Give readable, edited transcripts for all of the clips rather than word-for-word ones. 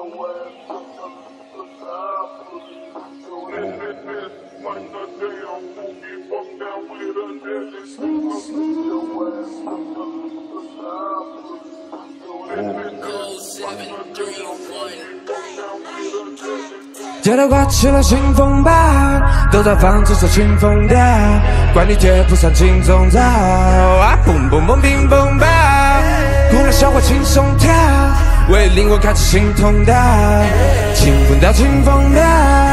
街头刮起了清风暴，都在放这首清风调，管你接不上金钟罩啊！蹦蹦蹦乒乓乓，姑娘小伙轻松跳，为灵魂开启新通道，清风调，清风调。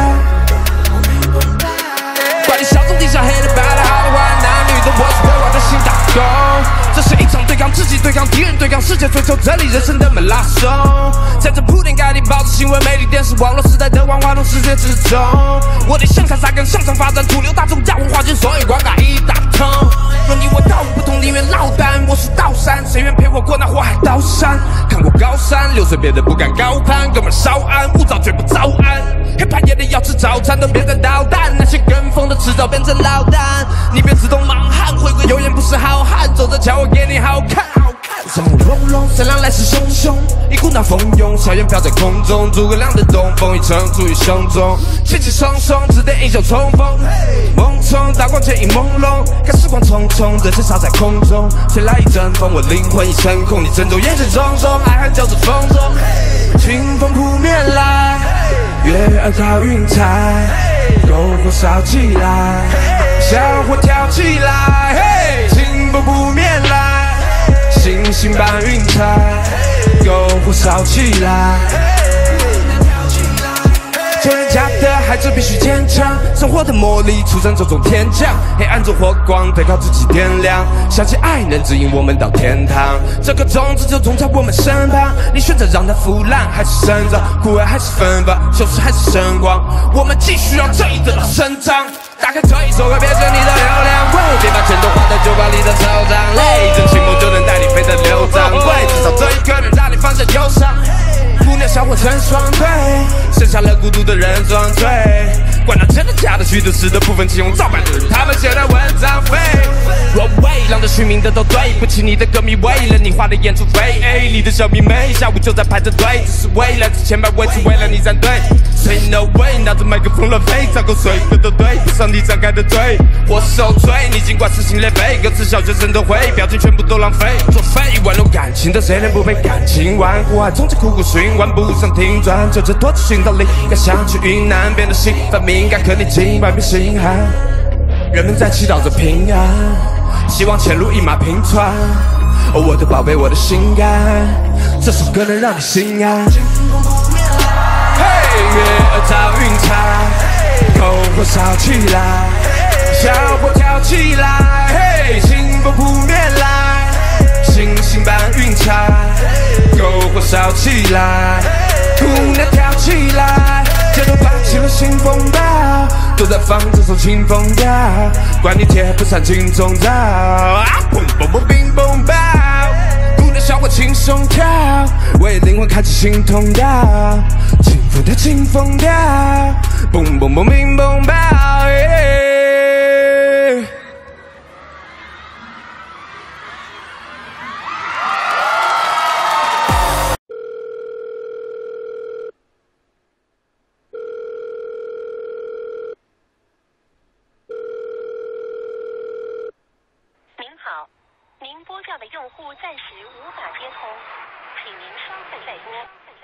管你小众地下黑的白的好的坏男女的，我是为我的心打工。这是一场对抗自己、对抗敌人、对抗世界，追求真理人生的马拉松。在这铺天盖地、报纸、新闻、媒体、电视、网络时代的万花筒世界之中，我得向下扎根，向上发展，主流大众价文化圈，所以广大一大通。若你我道不同，宁愿落单。我是道山，谁愿陪我过那火海刀山？看过高山流水，别的不敢高攀，哥们稍安勿躁，绝不早安。黑怕夜里要吃早餐，都别再捣蛋。那些跟风的迟早变成老蛋，你别自动莽汉，回归有眼不识好汉，走着瞧我给你好看。生雾隆隆，善良来势汹汹，一股脑蜂拥，硝烟飘在空中，诸葛亮的东风已沉驻于胸中，气气冲冲，指点英雄冲锋，梦中大光剑影朦胧，看时光匆匆，人生烧在空中，吹来一阵风，我灵魂已升空，你珍重眼神重重，爱恨交织风中，清风扑面来，月儿照云彩，篝火烧起来，小火跳起来，清风扑面来。星星伴云彩，篝火烧起来。做人家的孩子必须坚强，生活的魔力出生种种天降，黑暗中火光得靠自己点亮，相信爱能指引我们到天堂。这颗种子就种在我们身旁，你选择让它腐烂还是生长，枯萎还是芬芳，修饰还是神光，我们继续让正义得到伸张。打开这一首歌，变成你的流量位，别把钱都花在酒吧里的惆怅泪，真情梦就能带你飞得流掌柜，至少这一刻能让你放下忧伤。姑娘小伙成双对，剩下了孤独的人装醉，管他真的假的，虚的实的部分，请用照版的人他们写的文章废。我为让这虚名的都对不起你的歌迷，为了你花的演出费，你的小迷妹下午就在排着队，只是为了这千百位，只为了你站队。Say no way， 拿着麦克风乱飞，找个水分都对不上你张开的嘴，我受罪，你尽管撕心裂肺，歌词小学生都会，表情全部都浪费。作废玩弄感情的，谁能不被感情玩？苦海从此苦苦寻，玩不上停转，就这多次寻到灵感，想去云南，变得兴奋敏感，可你今晚别心寒。人们在祈祷着平安，希望前路一马平川。哦，我的宝贝，我的心肝，这首歌能让你心安。月儿照云彩，篝火烧起来，小火跳起来，清风扑面来，星星伴云彩，篝火烧起来，姑娘跳起来，街头刮起了新风暴，都在放这首清风调，管你贴不上金钟罩啊！蹦蹦蹦乒乓乓，姑娘小伙轻松跳，为灵魂开启新通道。清风调，清风调，蹦蹦蹦乒乓乓。 您好，您拨叫的用户暂时无法接通，请您稍后再拨。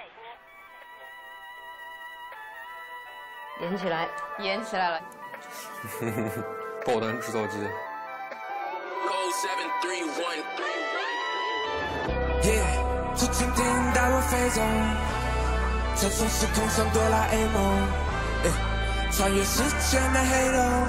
演起来，演起来了。 爆弹制造机。 从蜻蜓带我飞走，穿梭时空像哆啦 A 梦，穿越时间的黑洞。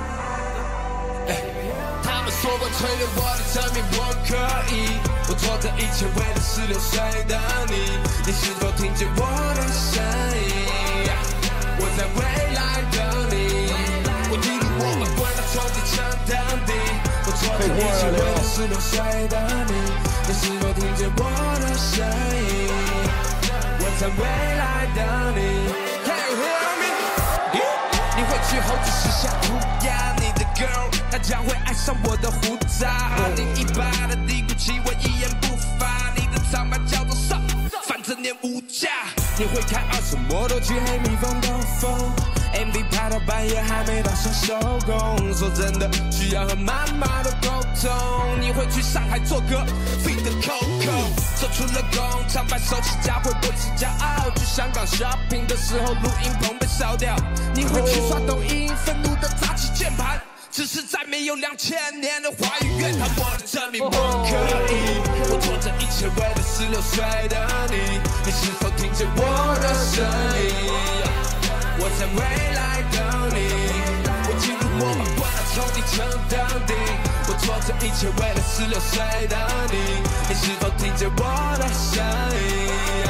他们说我吹了我的证明我可以，我做这一切为了16岁的你，你是否听见我的声音？我在未来等你，我一路我们滚到终点站等你，我做这一切为了16岁的你，你是否听见我的声音？我在未来等你。Can you hear me？ 你回去后只剩下涂鸦，你的 girl 她将会爱上我的胡渣。2018的低谷期我一言不发，你的长板叫做上，反正念无价。 你会开20摩托去黑蜜蜂兜风 ，MV 拍到半夜还没到先收工。说真的，需要和妈妈的沟通。你会去上海做个 feed Coco， 做出了工厂，白手起家会不会是骄傲？去香港 shopping 的时候，录音棚被烧掉。你会去刷抖音，愤怒的砸起键盘。只是在没有2000年的华语乐坛，我的证明我可以。我做这一切为了16岁的你，你是否听见我的声音？我在未来等你，我进入魔法关了，从底层登顶。我做这一切为了16岁的你，你是否听见我的声音？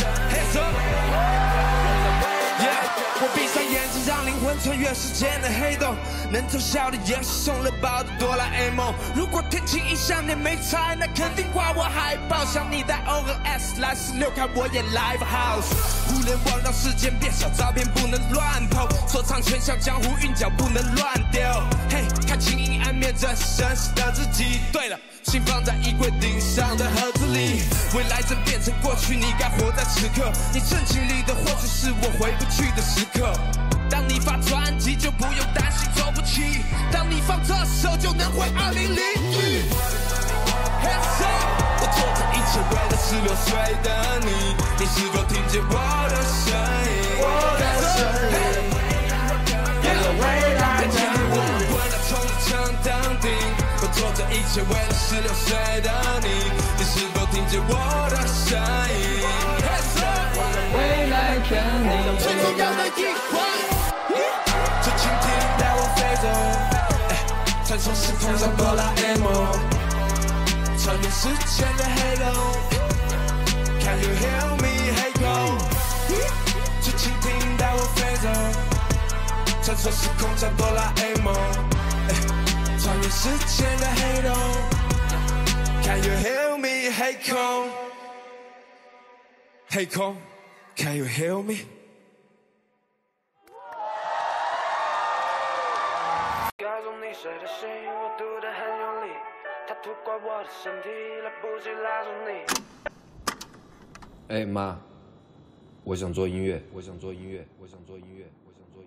我闭上眼睛，让灵魂穿越时间的黑洞，能偷笑的也是送了包的哆啦 A 梦。如果天气异象你没猜，那肯定挂我海报。想你带 O 和 S 来16看我演 Live House。互联网让时间变小，照片不能乱 po， 说唱全像江湖，韵脚不能乱丢。嘿，看清阴暗面这真实的自己。对了，心放在衣柜顶上的盒子里，未来正变成过去，你该活在此刻。你正经历的或许是我回不去的时刻。当你发专辑就不用担心走不起，当你放这首就能回2001。我做这一切为了16岁的你，你是否听见我的声音？我的声音，为了未来的我们为了从底层登顶。我做这一切为了16岁的你，你是否听见我的声音？ 未来看你最重要的一环，这蜻蜓带我飞走，穿梭时空像哆啦 A 梦，穿越时间的黑洞。Can you hear me, hey go？ 这蜻蜓带我飞走，穿梭时空像哆啦 A 梦，穿越时间的黑洞。Can you hear me, hey go？ Hey go。Can you hear me？ 告诉你谁的心，我读得很用力，它涂过我的身体，来不及拉住你。 哎妈，我想做音乐，我想做音乐，我想做音乐，我想做音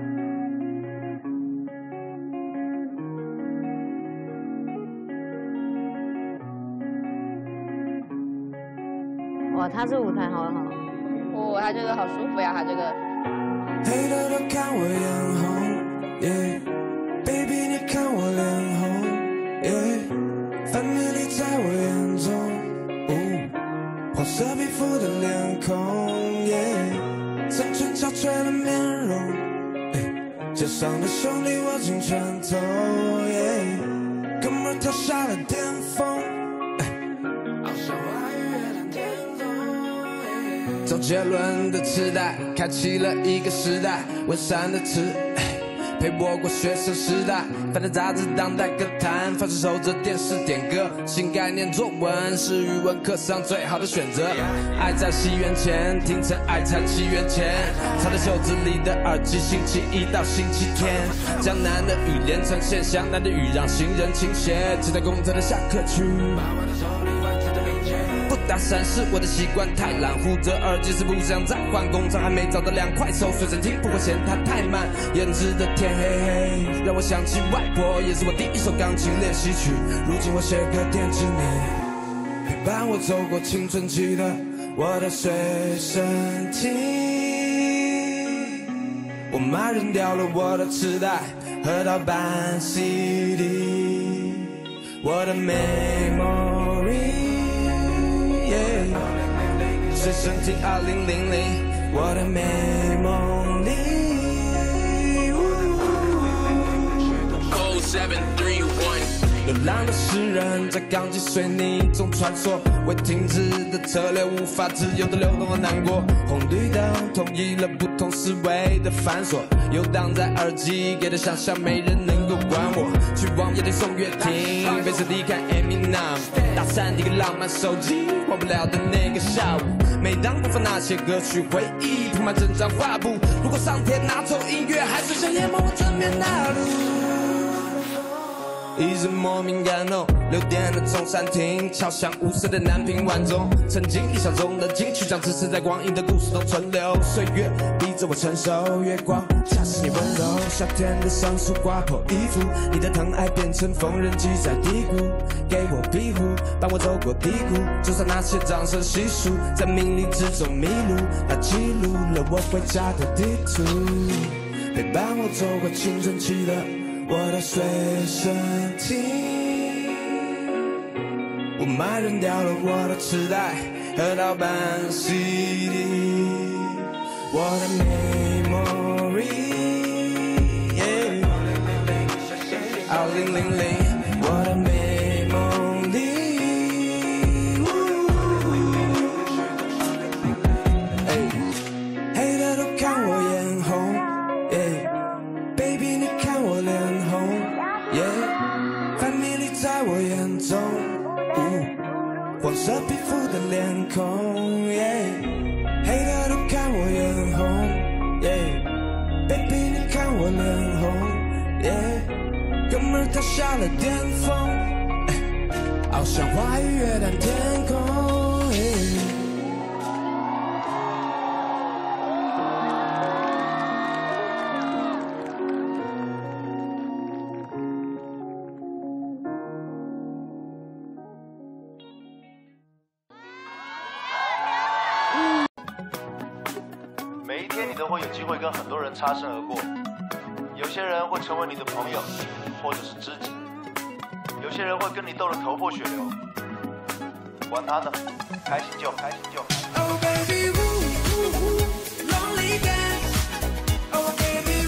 乐。哇，他这舞台好好。哦，他这个好舒服呀，他这个。 黑的都看我眼红 ，Yeah，Baby 你看我脸红 ，Yeah，Family 在我眼中，黄色皮肤的脸孔 ，Yeah， 三寸憔悴的面容，街上的兄弟握紧拳头 ，Yeah， 哥们儿跳下了巅峰，翱翔华语乐坛天空。周杰伦的磁带开启了一个时代，文山的词陪我过学生时代，翻着杂志当代歌坛，放着守着电视点歌，新概念作文是语文课上最好的选择。爱在西元前，听成爱在7元前，插在袖子里的耳机，星期1到星期天，江南的雨连成线，湘南的雨让行人倾斜，期待公车的下课区。不打伞是我的习惯，太懒，护着耳机是不想再换，工厂还没找到2块手，随身听不会嫌它太慢，胭脂的天黑黑，让我想起外婆，也是我第一首钢琴练习曲，如今我写歌惦记你，陪伴我走过青春期的我的随身听，我妈扔掉了我的磁带和盗版 CD， 我的 memory随身听2000，我的美梦里。流浪的诗人在钢筋水泥中穿梭，未停止的车流无法自由的流动和难过。红绿灯统一了不同思维的繁琐，游荡在耳机给的想象，没人能够管我。去往夜店送乐亭，被谁离开 Eminem， 打散一个浪漫手机，忘不了的那个下午。每当播放那些歌曲，回忆铺满整张画布。如果上天拿走音乐，还是想淹没我正面大路。 一直莫名感动。6点的中山厅，敲响5色的南屏晚钟。曾经理想中的金曲奖，只是在光阴的故事中存留。岁月逼着我成熟，月光恰是你温柔。夏天的桑树挂破衣服，你的疼爱变成缝纫机在嘀咕，给我庇护，伴我走过低谷。就算那些掌声细数，在命里之中迷路，它记录了我回家的地图，陪伴我走过青春期的我的随身听。我卖扔掉了我的磁带和盗版 CD， 我的 memory， 2000， 我的美梦里。黑的都看我眼红 ，baby 你看我脸红 ，family 在我眼中。黄色皮肤的脸孔，黑的都看我眼红，baby 你看我脸红，哥们儿他下了巅峰，翱翔花与月亮天空。 每一天你都会有机会跟很多人擦身而过，有些人会成为你的朋友，或者是知己，有些人会跟你斗得头破血流，管他呢，开心就开心就。Oh baby, lonely dance. Oh baby,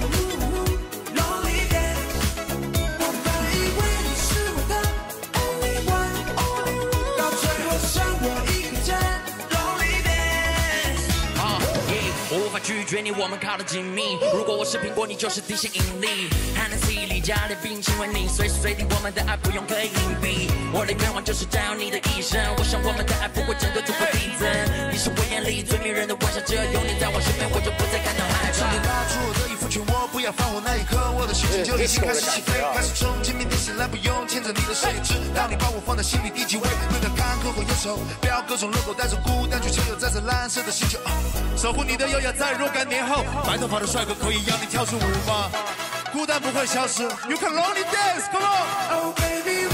lonely dance. 我本以为你是我的 only one， 到最后剩我一个人 lonely dance。 我无法拒绝你，我们靠得紧密。如果我是苹果，你就是地心引力。汉能 C 里加点冰淇淋，你随时随地，我们的爱不用刻意隐蔽。我的愿望就是占有你的一生，我想我们的爱不会整个突破递增。你是我眼里最迷人的微笑，只要有你在我身边，我就不再感到害怕。当你拉出我的衣服，劝我不要放火那一刻，我的心情就已经开始起飞，开始冲进面，你醒来不用牵着你的手，直到你把我放在心里第几位。对待坎坷或忧愁，不要各种 logo， 带着孤单去潜游在这蓝色的星球，守护你的优雅在若干年后。白头发的帅哥可以让你跳出舞吗？孤单不会消失 ，You can lonely dance, come on. Oh baby,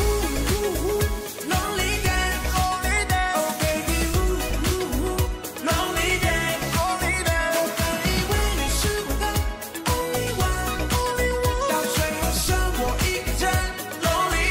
lonely dance, lonely dance. Oh baby, lonely dance, lonely dance. 我本以为你是我的 only one, only one， 到最后剩我一个人 lonely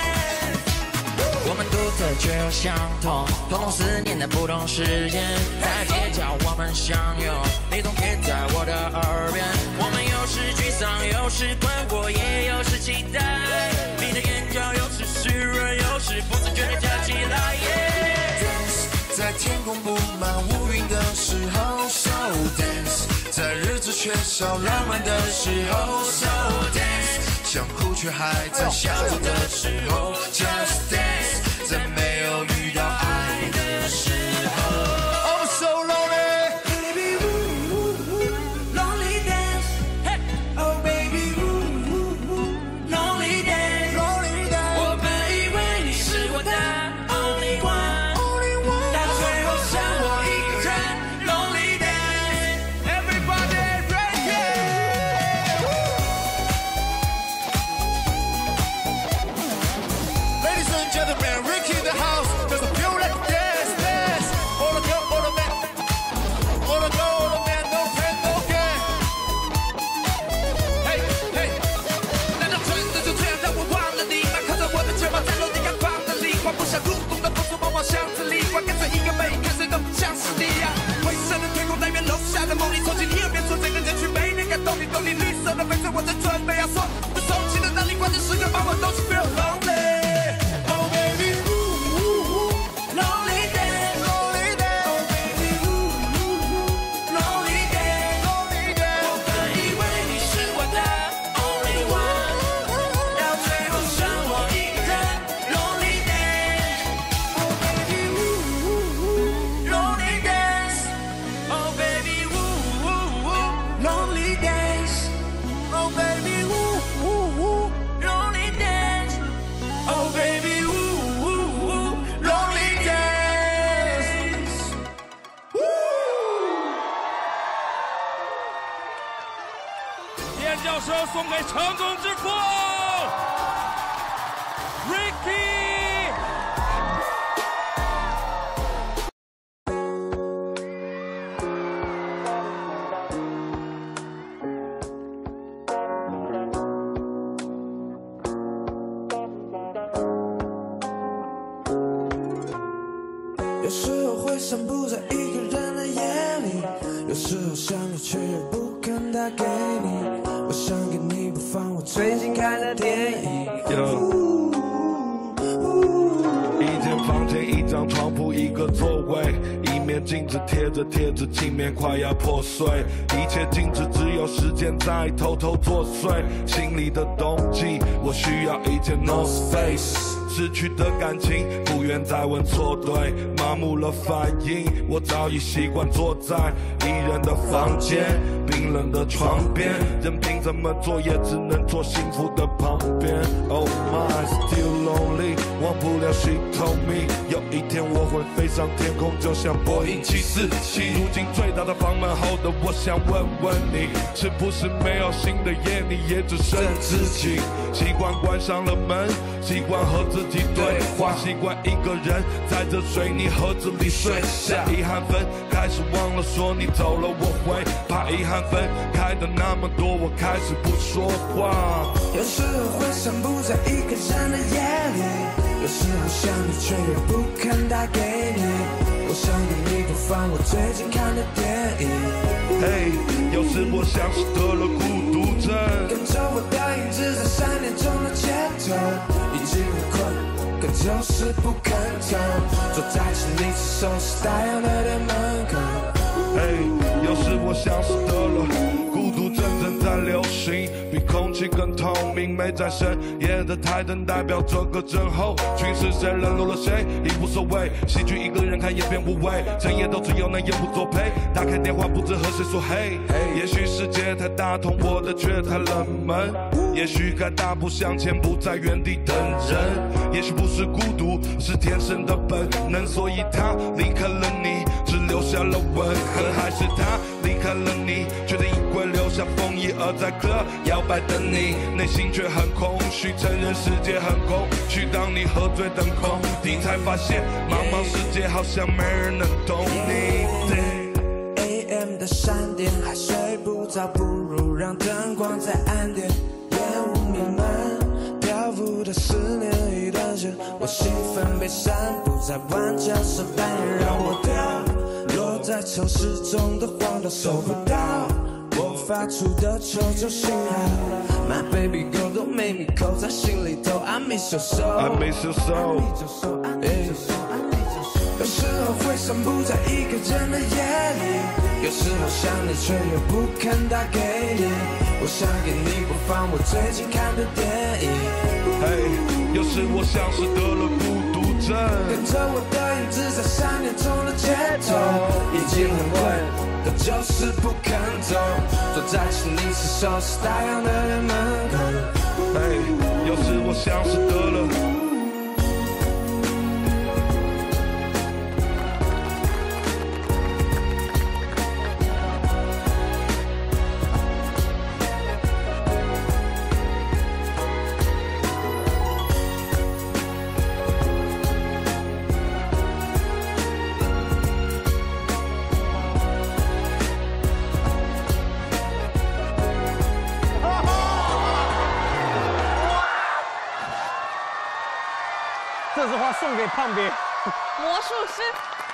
dance。我们独特却又相同，通通思念的不同时间，在街角我们相拥，你总贴在我的耳边。我们有时沮丧，有时困惑，也有时期待。你的眼角有时湿润，有时不自觉地跳起来。Dance， 在天空布满乌云的时候 ，So dance， 在日子缺少浪漫的时候 ，So dance， 想哭却还在笑着的时候 ，Just dance， 在没有遇到爱的时候。I'm so lonely, baby, lonely dance. Oh baby, lonely dance, lonely dance. 我本以为你是我的 only one， 到最后剩我一个人 lonely dance. Everybody ready? Ladies and gentlemen. 掌声送给成功之父 Ricky。 有时候会散步在一个人的夜里，有时候想你却又不肯打给你。我想给你播放我最近看的电影。 一间房间，一张床铺，一个座位，一面镜子贴着贴纸，镜面快要破碎。一切静止，只有时间在偷偷作祟。心里的冬季，我需要一件 North Face。失去的感情，不愿再问错对，麻木了反应，我早已习惯坐在一人的房间，冰冷的床边，任凭怎么做也只能坐幸福的旁边。Oh my, still lonely， 忘不了 she told me， 有一天我会飞上天空，就像波音747。如今最大的房门后的我想问问你，是不是没有新的夜，你也只剩自己？习惯关上了门，习惯和自己对话，习惯一个人在这水泥盒子里睡下。遗憾分开始忘了说你走了我会怕，遗憾分开的那么多，我开始不说话。 有时候会散步在一个人的夜里，有时候想你却又不肯打给你。我想给你播放我最近看的电影。 嘿，有时我像是得了孤独症， 跟着我的影子在3点钟的街头，已经很困，可就是不肯走。坐在情侣吃寿司大洋的店门口。 嘿，有时我像是得了孤独症正在流行，比空气更透明。没在深夜的台灯代表这个症候群，是谁冷落了谁已无所谓，喜剧一个人看也变无味，整夜都只有那夜不作陪。打开电话不知和谁说嘿，也许世界太大，同我的却太冷门。也许该大步向前，不在原地等人。也许不是孤独，是天生的本能，所以他离开了你，只留下了吻痕。还是他离开了你，觉得衣柜留下风衣，而在club摇摆的你，内心却很空虚，承认世界很空虚。当你喝醉等空地，才发现茫茫世界好像没人能懂你。 AM 的闪电还睡不着，不如让灯光再暗点，烟雾弥漫，漂浮的思念一段时，我兴奋被散布在弯角上半夜，让我掉落在城市中的荒岛，收不到我发出的求救信号。My baby girl don't make me cold， 在心里头 I miss your soul， I miss your soul。 有时候会散步在一个人的夜里，有时候想你却又不肯打给你。我想给你播放我最近看的电影。 嘿，有时我像是得了孤独症， 跟着我的影子在3点钟的街头，已经很困，可就是不肯走。坐在情侣吃寿司大洋的店门口。 嘿，有时我像是得了。 这句话送给胖别。 魔术师。